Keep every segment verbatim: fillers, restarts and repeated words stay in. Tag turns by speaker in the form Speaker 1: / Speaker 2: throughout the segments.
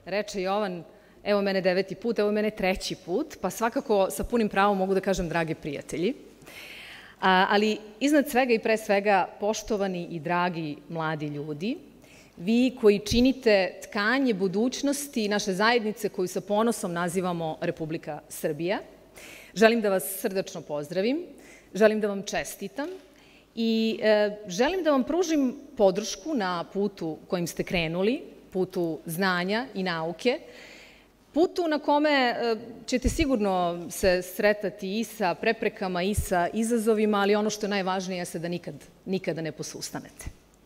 Speaker 1: reče Jovan, evo mene deveti put, evo mene treći put, pa svakako sa punim pravom mogu da kažem dragi prijatelji. Ali iznad svega i pre svega poštovani i dragi mladi ljudi, vi koji činite tkanje budućnosti naše zajednice koju sa ponosom nazivamo Republika Srbija, želim da vas srdačno pozdravim, želim da vam čestitam i želim da vam pružim podršku na putu kojim ste krenuli, putu znanja i nauke, putu na kome ćete sigurno se sretati i sa preprekama i sa izazovima, ali ono što je najvažnije je da nikad, nikada ne posustanete.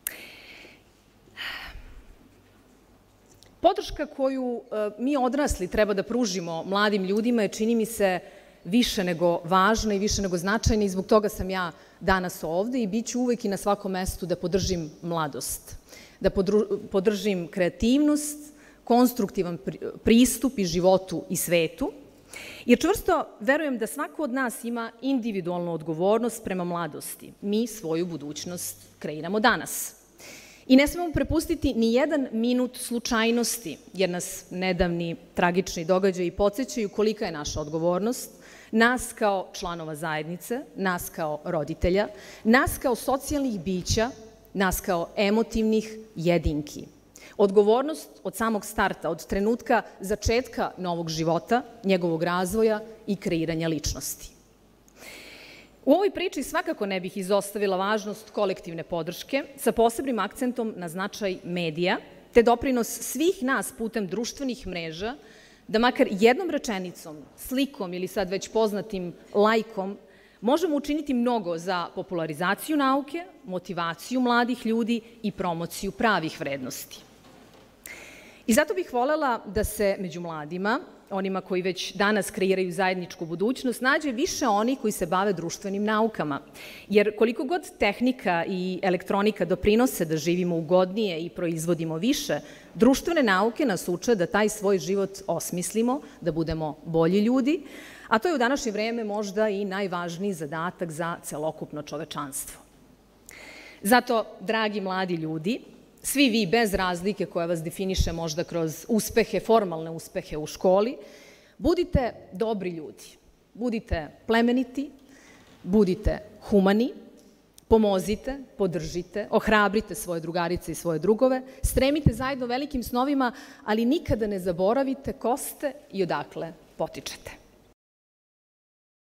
Speaker 1: Podrška koju mi odrasli treba da pružimo mladim ljudima je, čini mi se, više nego važna i više nego značajna i zbog toga sam ja danas ovde i bit ću uvek i na svakom mestu da podržim mladost, da podržim kreativnost, konstruktivan pristup i životu i svetu, jer čvrsto verujem da svako od nas ima individualnu odgovornost prema mladosti. Mi svoju budućnost kreiramo danas. I ne smemo prepustiti ni jedan minut slučajnosti, jer nas nedavni tragični događaji podsećaju kolika je naša odgovornost, nas kao članova zajednice, nas kao roditelja, nas kao socijalnih bića, nas kao emotivnih jedinki. Odgovornost od samog starta, od trenutka začetka novog života, njegovog razvoja i kreiranja ličnosti. U ovoj priči svakako ne bih izostavila važnost kolektivne podrške sa posebnim akcentom na značaj medija, te doprinos svih nas putem društvenih mreža da makar jednom rečenicom, slikom ili sad već poznatim lajkom možemo učiniti mnogo za popularizaciju nauke, motivaciju mladih ljudi i promociju pravih vrednosti. I zato bih volela da se među mladima, onima koji već danas kreiraju zajedničku budućnost, nađe više onih koji se bave društvenim naukama. Jer koliko god tehnika i elektronika doprinose da živimo ugodnije i proizvodimo više, društvene nauke nas uče da taj svoj život osmislimo, da budemo bolji ljudi, a to je u današnje vreme možda i najvažniji zadatak za celokupno čovečanstvo. Zato, dragi mladi ljudi, svi vi bez razlike koja vas definiše možda kroz uspehe, formalne uspehe u školi, budite dobri ljudi, budite plemeniti, budite humani, pomozite, podržite, ohrabrite svoje drugarice i svoje drugove, stremite zajedno velikim snovima, ali nikada ne zaboravite ko ste i odakle potičete.